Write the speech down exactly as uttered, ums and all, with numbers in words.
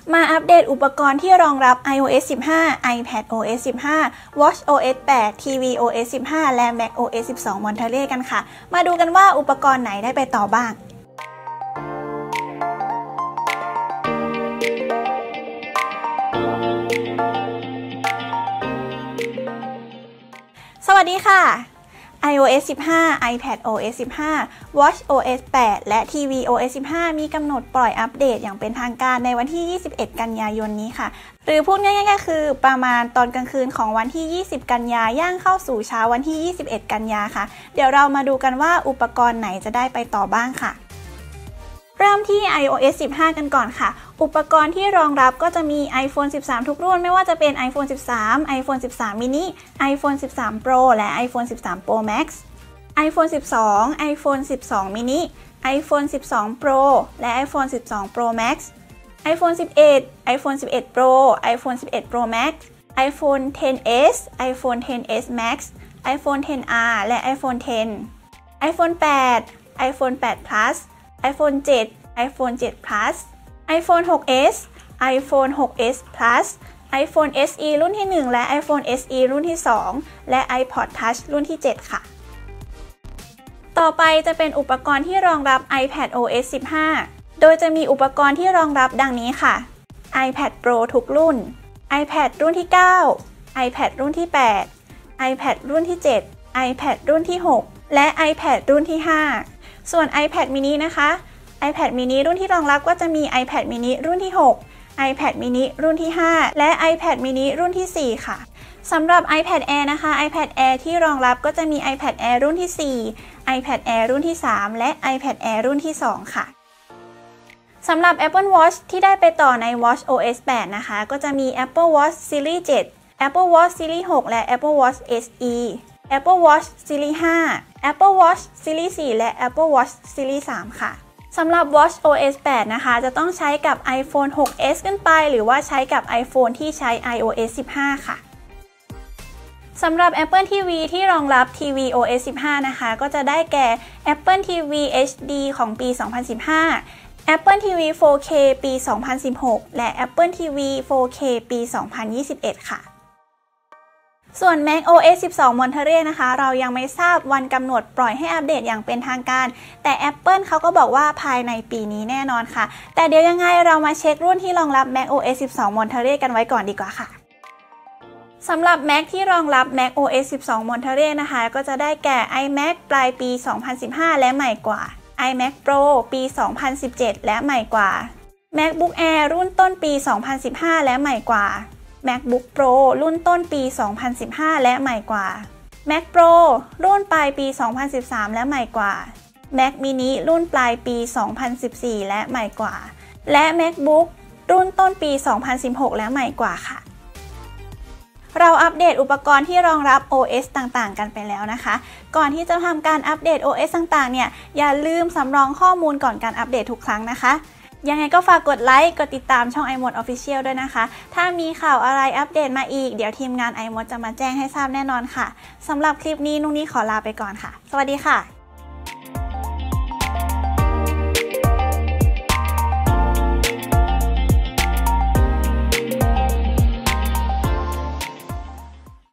มาอัปเดตอุปกรณ์ที่รองรับ iOS สิบห้า iPadOS สิบห้า watchOS แปด tvOS สิบห้า และ macOS สิบสอง Monterey กันค่ะมาดูกันว่าอุปกรณ์ไหนได้ไปต่อบ้างสวัสดีค่ะ iOS สิบห้า iPadOS สิบห้า watchOS แปด และ tvOS สิบห้า มีกำหนดปล่อยอัปเดตอย่างเป็นทางการในวันที่ ยี่สิบเอ็ด กันยายนนี้ค่ะหรือพูดง่ายๆก็คือประมาณตอนกลางคืนของวันที่ ยี่สิบ กันยาย่างเข้าสู่เช้าวันที่ ยี่สิบเอ็ด กันยาค่ะเดี๋ยวเรามาดูกันว่าอุปกรณ์ไหนจะได้ไปต่อบ้างค่ะเริ่มที่ iOS สิบห้า กันก่อนค่ะอุปกรณ์ที่รองรับก็จะมี iPhone สิบสาม ทุกรุ่นไม่ว่าจะเป็น iPhone สิบสาม iPhone สิบสาม mini iPhone สิบสาม Pro และ iPhone สิบสาม Pro Max iPhone สิบสอง iPhone สิบสอง mini iPhone สิบสอง Pro และ iPhone สิบสอง Pro Max iPhone สิบเอ็ด iPhone สิบเอ็ด Pro iPhone สิบเอ็ด Pro Max iPhone เท็น เอส iPhone เท็น เอส Max iPhone เท็น อาร์ และ iPhone เท็น iPhone แปด iPhone แปด Plus iPhone เจ็ด iPhone เจ็ด Plus iPhone หก เอส iPhone หก เอส Plus iPhone เอส อี รุ่นที่หนึ่งและ iPhone เอส อี รุ่นที่สองและ iPod Touch รุ่นที่เจ็ดค่ะต่อไปจะเป็นอุปกรณ์ที่รองรับ iPadOS สิบห้า โดยจะมีอุปกรณ์ที่รองรับดังนี้ค่ะ iPad Pro ทุกรุ่น iPad รุ่นที่เก้า iPad รุ่นที่แปด iPad รุ่นที่เจ็ด iPad รุ่นที่หกและ iPad รุ่นที่ห้าส่วน iPad mini นะคะ iPad mini รุ่นที่รองรับก็จะมี iPad mini รุ่นที่หก iPad mini รุ่นที่ห้าและ iPad mini รุ่นที่สี่ค่ะสำหรับ iPad Air นะคะ iPad Air ที่รองรับก็จะมี iPad Air รุ่นที่สี่ iPad Air รุ่นที่สามและ iPad Air รุ่นที่สองค่ะสำหรับ Apple Watch ที่ได้ไปต่อใน watchOS แปดนะคะก็จะมี Apple Watch Series เจ็ด Apple Watch Series หกและ Apple Watch เอส อี Apple Watch Series ห้า Apple Watch Series สี่และ Apple Watch Series สามค่ะสำหรับ watchOS แปดนะคะจะต้องใช้กับ iPhone หก เอส ขึ้นไปหรือว่าใช้กับ iPhone ที่ใช้ iOS สิบห้าค่ะสำหรับ Apple ที วี ที่รองรับ tvOS สิบห้านะคะก็จะได้แก่ Apple ที วี เอช ดี ของปี สองพันสิบห้า Apple ที วี โฟร์ เค ปี สองพันสิบหก และ Apple ที วี โฟร์ เค ปี สองพันยี่สิบเอ็ด ค่ะส่วน macOS สิบสอง Monterey นะคะเรายังไม่ทราบวันกำหนดปล่อยให้อัปเดตอย่างเป็นทางการแต่ Apple เขาก็บอกว่าภายในปีนี้แน่นอนค่ะแต่เดี๋ยวยังไงเรามาเช็ครุ่นที่รองรับ macOS สิบสอง Monterey กันไว้ก่อนดีกว่าค่ะสำหรับ Mac ที่รองรับ macOS สิบสอง Monterey นะคะก็จะได้แก่ iMac ปลายปี สองพันสิบห้า และใหม่กว่า iMac Pro ปี สองพันสิบเจ็ด และใหม่กว่า MacBook Air รุ่นต้นปี สองพันสิบห้า และใหม่กว่า MacBook Pro รุ่นต้นปี สองพันสิบห้า และใหม่กว่า Mac Pro รุ่นปลายปี สองพันสิบสาม และใหม่กว่า Mac Mini รุ่นปลายปี สองพันสิบสี่ และใหม่กว่าและ MacBook รุ่นต้นปี สองพันสิบหก และใหม่กว่าค่ะเราอัปเดตอุปกรณ์ที่รองรับ โอ เอส ต่างๆกันไปแล้วนะคะก่อนที่จะทำการอัปเดต โอ เอส ต่างๆเนี่ยอย่าลืมสำรองข้อมูลก่อนการอัปเดตทุกครั้งนะคะยังไงก็ฝากกดไลค์กดติดตามช่อง iMode Official ด้วยนะคะถ้ามีข่าวอะไรอัปเดตมาอีกเดี๋ยวทีมงาน iMode จะมาแจ้งให้ทราบแน่นอนค่ะสำหรับคลิปนี้นุ้งนี้ขอลาไปก่อนค่ะสวัสดีค่ะ